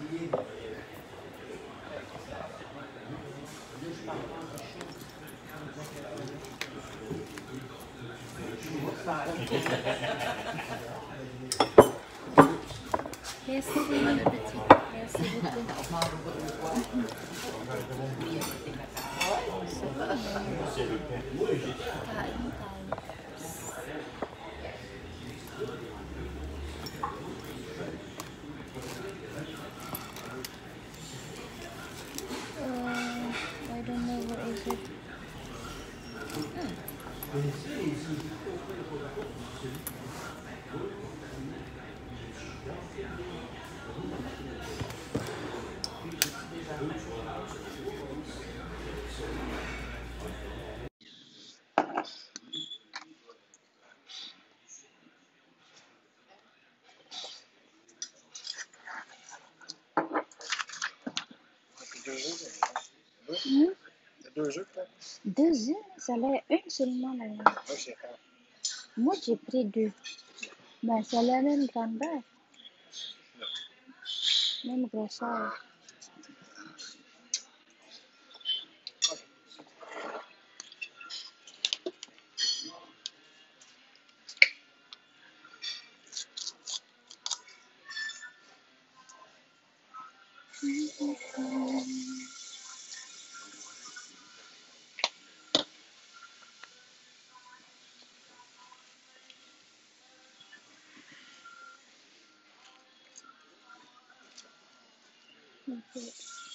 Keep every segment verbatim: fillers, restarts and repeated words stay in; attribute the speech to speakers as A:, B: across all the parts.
A: Merci, mon petit. Merci uh, I don't know what is it. Hmm?
B: Deux œufs, peut-être?
A: Deux œufs, ça a l'air une seulement là.
B: Oui, c'est ça.
A: Moi, j'ai pris deux. Ben, c'est la même grandeur. Même grosseur. Okay.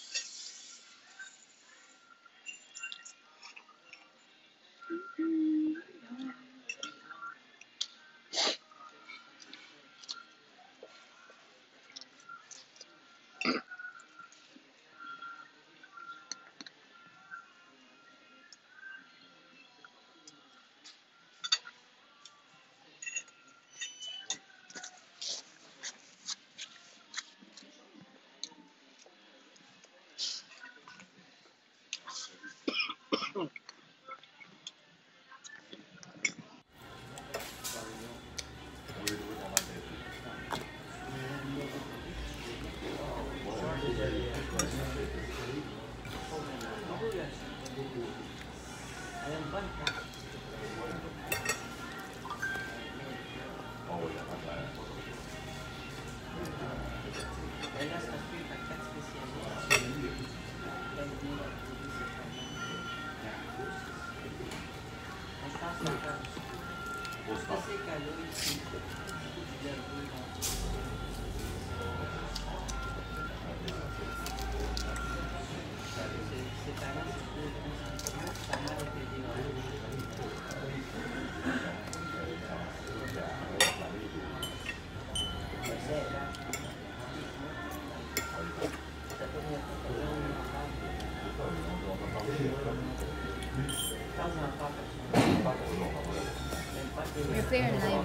A: Repair live.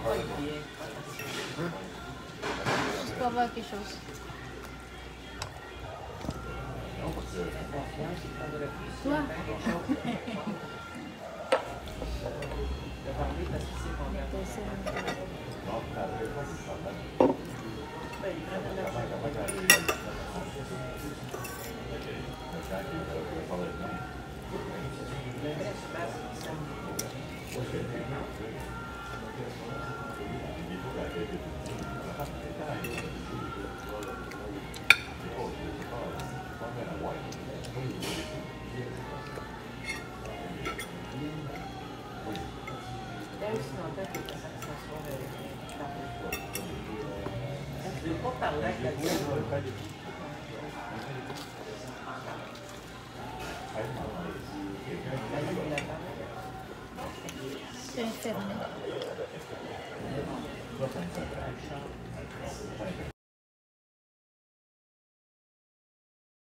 A: Je peux avoir quelque chose. Toi? C'est fermé.